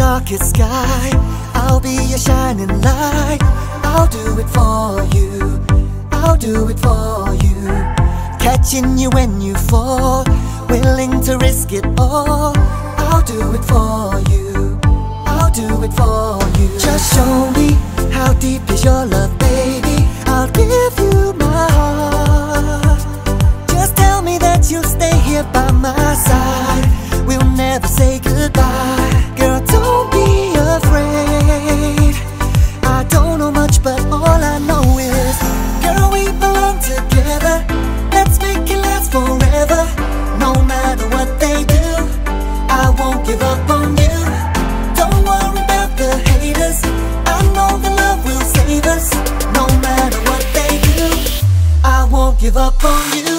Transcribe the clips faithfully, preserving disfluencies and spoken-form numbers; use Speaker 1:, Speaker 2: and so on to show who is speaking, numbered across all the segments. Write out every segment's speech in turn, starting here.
Speaker 1: darkest sky, I'll be a shining light. I'll do it for you, I'll do it for you. Catching you when you fall, willing to risk it all. I'll do it for you, I'll do it for you. Just show me how deep is your love, baby. I'll give you my heart. Just tell me that you'll stay here by my side. We'll never say goodbye. Girl, don't be afraid. I don't know much, but all I know is, girl, we belong together. Let's make it last forever. No matter what they do, I won't give up on you. Don't worry about the haters, I know the love will save us. No matter what they do, I won't give up on you.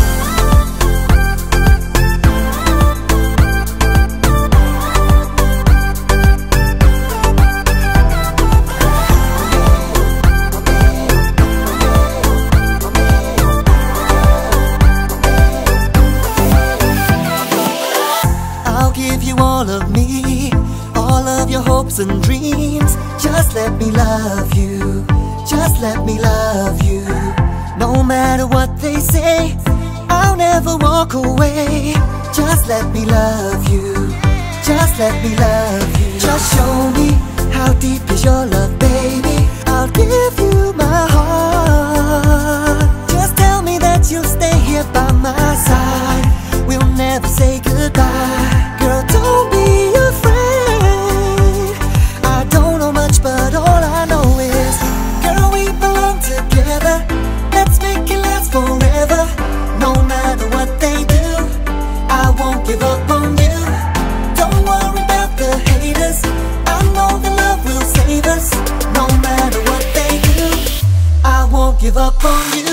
Speaker 1: All of me, all of your hopes and dreams. Just let me love you, just let me love you. No matter what they say, I'll never walk away. Just let me love you, just let me love you. Just show me how deep is your love, baby. I'll give you my heart. Just tell me that you'll stay here by my side. We'll never say goodbye. Girl, don't be afraid. I don't know much, but all I know is, girl, we belong together. Let's make it last forever. No matter what they do, I won't give up on you. Don't worry about the haters, I know the love will save us. No matter what they do, I won't give up on you.